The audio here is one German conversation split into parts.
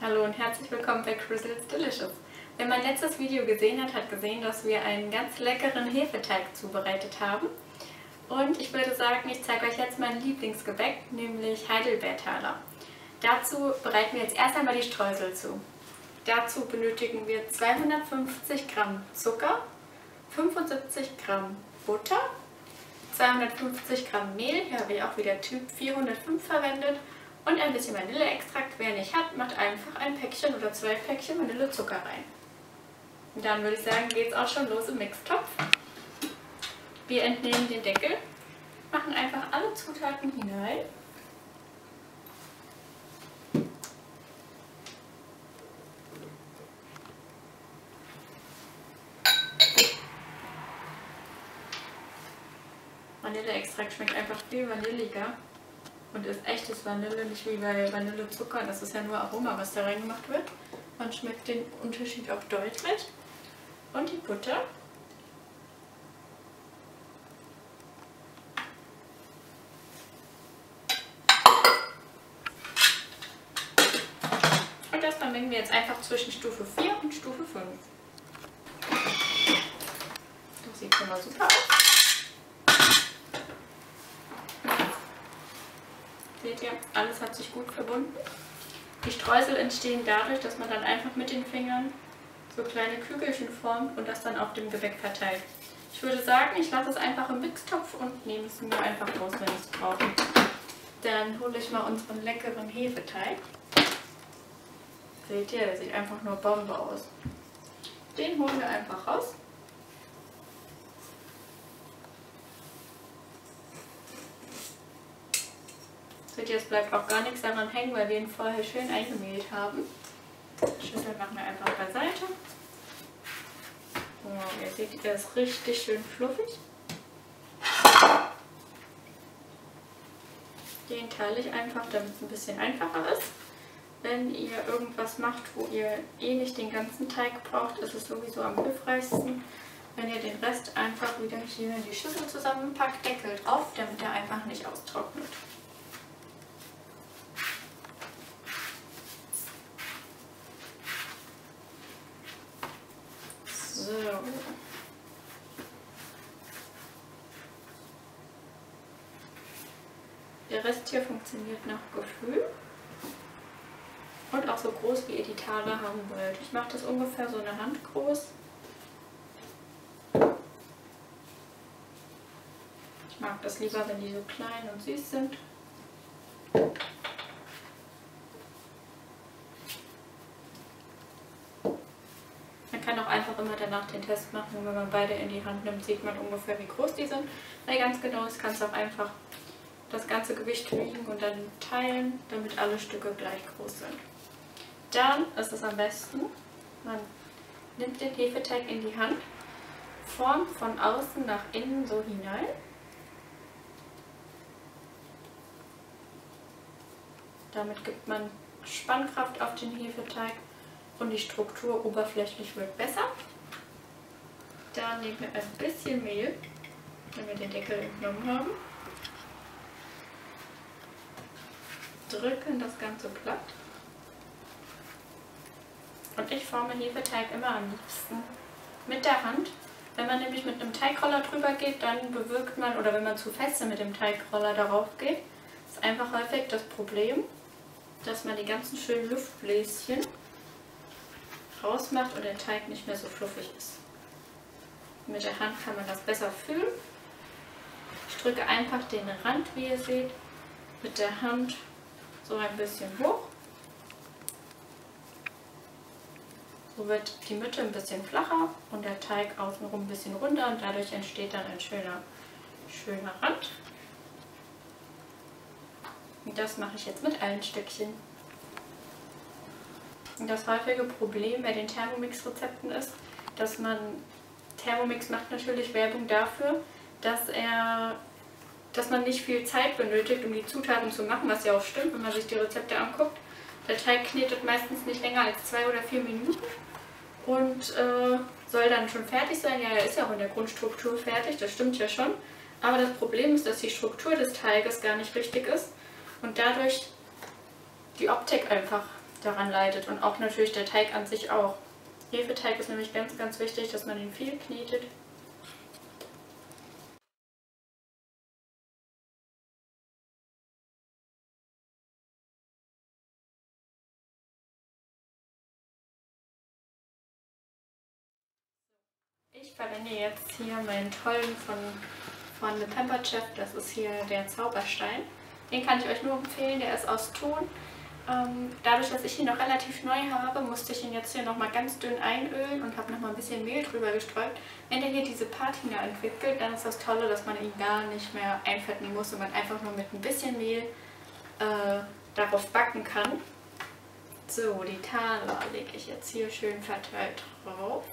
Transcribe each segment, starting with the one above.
Hallo und herzlich willkommen bei Crizzles Delicious. Wer mein letztes Video gesehen hat, hat gesehen, dass wir einen ganz leckeren Hefeteig zubereitet haben. Und ich würde sagen, ich zeige euch jetzt mein Lieblingsgebäck, nämlich Heidelbeertaler. Dazu bereiten wir jetzt erst einmal die Streusel zu. Dazu benötigen wir 250 Gramm Zucker, 75 Gramm Butter, 250 Gramm Mehl, hier habe ich auch wieder Typ 405 verwendet, und ein bisschen Vanilleextrakt. Wer nicht hat, macht einfach ein Päckchen oder 2 Päckchen Vanillezucker rein. Und dann würde ich sagen, geht es auch schon los im Mixtopf. Wir entnehmen den Deckel, machen einfach alle Zutaten hinein. Vanilleextrakt schmeckt einfach viel vanilliger und ist echtes Vanille, nicht wie bei Vanillezucker. Das ist ja nur Aroma, was da reingemacht wird. Man schmeckt den Unterschied auch deutlich. Und die Butter. Und das vermengen wir jetzt einfach zwischen Stufe 4 und Stufe 5. Das sieht schon mal super aus. Seht ihr, alles hat sich gut verbunden. Die Streusel entstehen dadurch, dass man dann einfach mit den Fingern so kleine Kügelchen formt und das dann auf dem Gebäck verteilt. Ich würde sagen, ich lasse es einfach im Mixtopf und nehme es mir einfach raus, wenn ich es brauche. Dann hole ich mal unseren leckeren Hefeteig. Seht ihr, der sieht einfach nur Bombe aus. Den holen wir einfach raus. Seht ihr, es bleibt auch gar nichts daran hängen, weil wir ihn vorher schön eingemehlt haben. Schüssel machen wir einfach beiseite. Oh, ihr seht, der ist richtig schön fluffig. Den teile ich einfach, damit es ein bisschen einfacher ist. Wenn ihr irgendwas macht, wo ihr eh nicht den ganzen Teig braucht, ist es sowieso am hilfreichsten, wenn ihr den Rest einfach wieder hier in die Schüssel zusammenpackt, Deckel drauf, damit er einfach nicht austrocknet. So. Der Rest hier funktioniert nach Gefühl und auch so groß, wie ihr die Taler haben wollt. Ich mache das ungefähr so eine Hand groß. Ich mag das lieber, wenn die so klein und süß sind. Man kann auch einfach immer danach den Test machen, wenn man beide in die Hand nimmt, sieht man ungefähr, wie groß die sind. Weil ganz genau ist, kannst du auch einfach das ganze Gewicht wiegen und dann teilen, damit alle Stücke gleich groß sind. Dann ist es am besten, man nimmt den Hefeteig in die Hand, formt von außen nach innen so hinein. Damit gibt man Spannkraft auf den Hefeteig. Und die Struktur oberflächlich wird besser. Dann nehmen wir ein bisschen Mehl, wenn wir den Deckel entnommen haben. Drücken das Ganze platt. Und ich forme Hefeteig immer am liebsten mit der Hand. Wenn man nämlich mit einem Teigroller drüber geht, dann bewirkt man, oder wenn man zu feste mit dem Teigroller darauf geht, ist einfach häufig das Problem, dass man die ganzen schönen Luftbläschen rausmacht und der Teig nicht mehr so fluffig ist. Mit der Hand kann man das besser fühlen. Ich drücke einfach den Rand, wie ihr seht, mit der Hand so ein bisschen hoch. So wird die Mitte ein bisschen flacher und der Teig außenrum ein bisschen runder und dadurch entsteht dann ein schöner Rand. Und das mache ich jetzt mit allen Stückchen. Und das häufige Problem bei den Thermomix-Rezepten ist, dass Thermomix macht natürlich Werbung dafür, dass man nicht viel Zeit benötigt, um die Zutaten zu machen, was ja auch stimmt, wenn man sich die Rezepte anguckt. Der Teig knetet meistens nicht länger als 2 oder 4 Minuten und soll dann schon fertig sein. Ja, er ist ja auch in der Grundstruktur fertig, das stimmt ja schon. Aber das Problem ist, dass die Struktur des Teiges gar nicht richtig ist und dadurch die Optik einfach daran leidet und auch natürlich der Teig an sich auch. Hefeteig ist nämlich ganz, ganz wichtig, dass man ihn viel knetet. Ich verwende jetzt hier meinen tollen von The Pampered Chef, das ist hier der Zauberstein. Den kann ich euch nur empfehlen, der ist aus Ton. Dadurch, dass ich ihn noch relativ neu habe, musste ich ihn jetzt hier nochmal ganz dünn einölen und habe nochmal ein bisschen Mehl drüber gestreut. Wenn der hier diese Patina entwickelt, dann ist das Tolle, dass man ihn gar nicht mehr einfetten muss und man einfach nur mit ein bisschen Mehl darauf backen kann. So, die Taler lege ich jetzt hier schön verteilt drauf.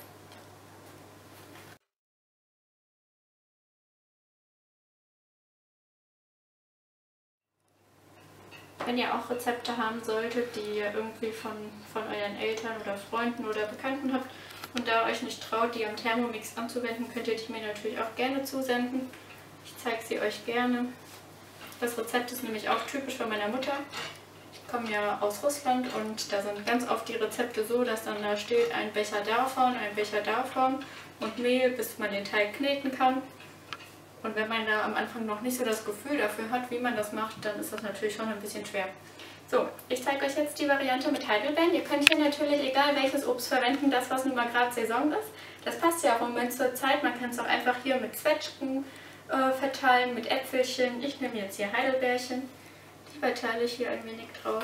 Wenn ihr auch Rezepte haben solltet, die ihr irgendwie von euren Eltern oder Freunden oder Bekannten habt und da euch nicht traut, die am Thermomix anzuwenden, könnt ihr die mir natürlich auch gerne zusenden. Ich zeige sie euch gerne. Das Rezept ist nämlich auch typisch von meiner Mutter. Ich komme ja aus Russland und da sind ganz oft die Rezepte so, dass dann da steht, ein Becher davon und Mehl, bis man den Teig kneten kann. Und wenn man da am Anfang noch nicht so das Gefühl dafür hat, wie man das macht, dann ist das natürlich schon ein bisschen schwer. So, ich zeige euch jetzt die Variante mit Heidelbeeren. Ihr könnt hier natürlich egal welches Obst verwenden, das was nun mal gerade Saison ist. Das passt ja auch im Moment zur Zeit. Man kann es auch einfach hier mit Zwetschgen verteilen, mit Äpfelchen. Ich nehme jetzt hier Heidelbeerchen. Die verteile ich hier ein wenig drauf.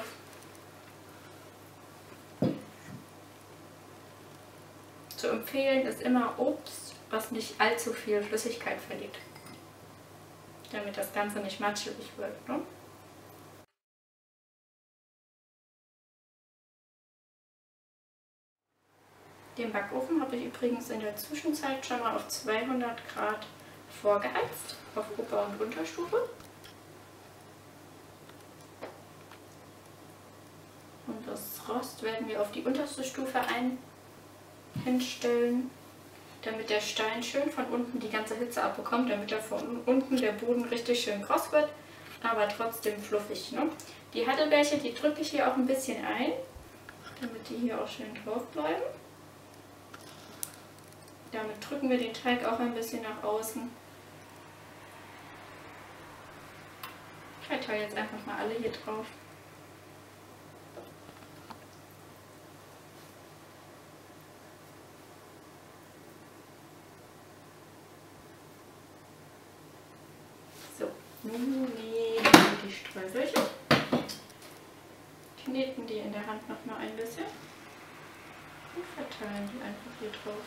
Zu empfehlen ist immer Obst, was nicht allzu viel Flüssigkeit verliert, damit das Ganze nicht matschig wird. Ne? Den Backofen habe ich übrigens in der Zwischenzeit schon mal auf 200 Grad vorgeheizt, auf Ober- und Unterstufe. Und das Rost werden wir auf die unterste Stufe hinstellen, damit der Stein schön von unten die ganze Hitze abbekommt, damit er von unten der Boden richtig schön kross wird, aber trotzdem fluffig. Ne? Die Heidelbeerchen, die drücke ich hier auch ein bisschen ein, damit die hier auch schön drauf bleiben. Damit drücken wir den Teig auch ein bisschen nach außen. Ich verteile jetzt einfach mal alle hier drauf. So, nun nehmen wir die Streuselchen, kneten die in der Hand noch mal ein bisschen und verteilen die einfach hier drauf.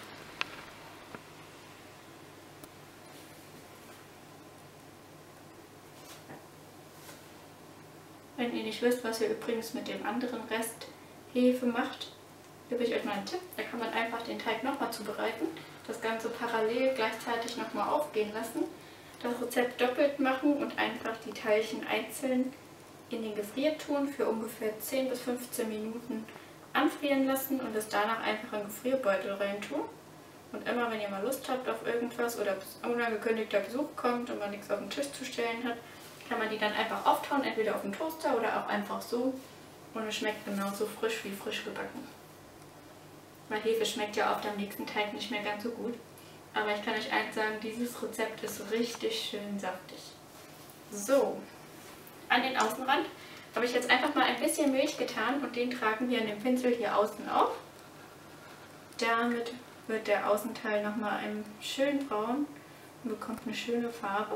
Wenn ihr nicht wisst, was ihr übrigens mit dem anderen Rest Hefe macht, gebe ich euch mal einen Tipp. Da kann man einfach den Teig nochmal zubereiten, das Ganze parallel gleichzeitig nochmal aufgehen lassen, das Rezept doppelt machen und einfach die Teilchen einzeln in den Gefrierton für ungefähr 10 bis 15 Minuten anfrieren lassen und es danach einfach in den Gefrierbeutel rein tun. Und immer wenn ihr mal Lust habt auf irgendwas oder unangekündigter Besuch kommt und man nichts auf den Tisch zu stellen hat, kann man die dann einfach auftauen, entweder auf dem Toaster oder auch einfach so. Und es schmeckt genauso frisch wie frisch gebacken. Weil Hefe schmeckt ja oft am nächsten Teig nicht mehr ganz so gut. Aber ich kann euch eins sagen, dieses Rezept ist richtig schön saftig. So, an den Außenrand habe ich jetzt einfach mal ein bisschen Milch getan und den tragen wir an dem Pinsel hier außen auf. Damit wird der Außenteil nochmal ein schön braun und bekommt eine schöne Farbe.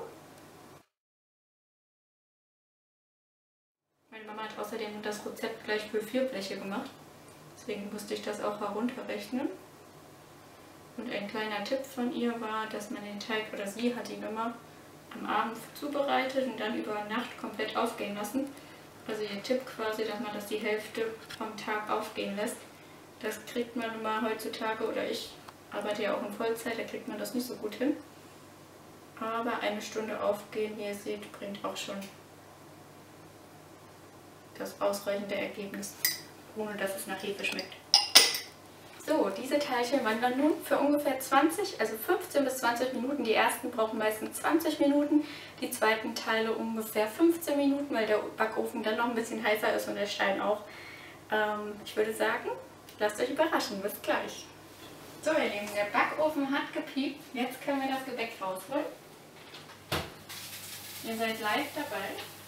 Meine Mama hat außerdem das Rezept gleich für 4 Bleche gemacht, deswegen musste ich das auch herunterrechnen. Und ein kleiner Tipp von ihr war, dass man den Teig, oder sie hat ihn immer am Abend zubereitet und dann über Nacht komplett aufgehen lassen. Also ihr Tipp quasi, dass man das die Hälfte vom Tag aufgehen lässt. Das kriegt man immer heutzutage, oder ich arbeite ja auch in Vollzeit, da kriegt man das nicht so gut hin. Aber eine Stunde aufgehen, wie ihr seht, bringt auch schon das ausreichende Ergebnis, ohne dass es nach Hefe schmeckt. So, diese Teilchen wandern nun für ungefähr 15 bis 20 Minuten. Die ersten brauchen meistens 20 Minuten, die zweiten Teile ungefähr 15 Minuten, weil der Backofen dann noch ein bisschen heißer ist und der Stein auch. Ich würde sagen, lasst euch überraschen. Bis gleich. So ihr Lieben, der Backofen hat gepiept. Jetzt können wir das Gebäck rausholen. Ihr seid live dabei.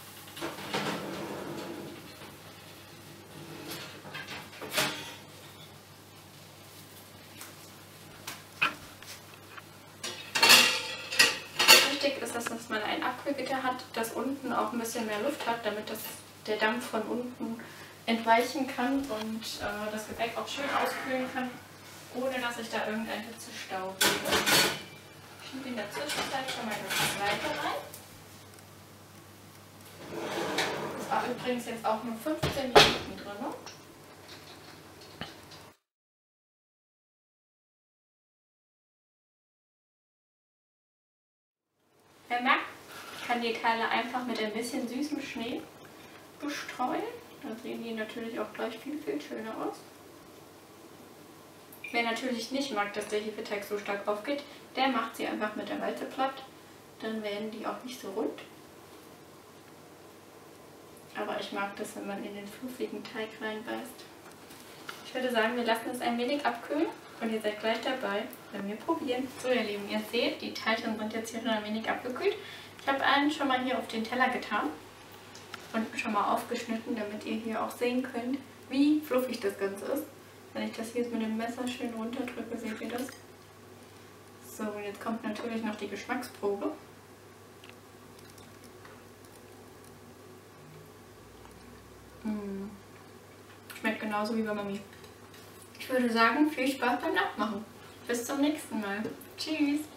Wichtig ist, dass man ein Abkühlgitter hat, das unten auch ein bisschen mehr Luft hat, damit der Dampf von unten entweichen kann und das Gebäck auch schön auskühlen kann, ohne dass ich da irgendein Hitzestau gebe. Ich schiebe in der Zwischenzeit schon mal das zweite rein. Das war übrigens jetzt auch nur 15 Minuten drin. Wer mag, kann die Teile einfach mit ein bisschen süßem Schnee bestreuen. Da sehen die natürlich auch gleich viel, viel schöner aus. Wer natürlich nicht mag, dass der Hefeteig so stark aufgeht, der macht sie einfach mit der Walze platt. Dann werden die auch nicht so rund. Aber ich mag das, wenn man in den fluffigen Teig reinbeißt. Ich würde sagen, wir lassen es ein wenig abkühlen und ihr seid gleich dabei, wenn wir probieren. So ihr Lieben, ihr seht, die Teilchen sind jetzt hier schon ein wenig abgekühlt. Ich habe einen schon mal hier auf den Teller getan und schon mal aufgeschnitten, damit ihr hier auch sehen könnt, wie fluffig das Ganze ist. Wenn ich das hier jetzt mit dem Messer schön runterdrücke, seht ihr das? So, und jetzt kommt natürlich noch die Geschmacksprobe. Schmeckt genauso wie bei Mami. Ich würde sagen, viel Spaß beim Nachmachen. Bis zum nächsten Mal. Tschüss!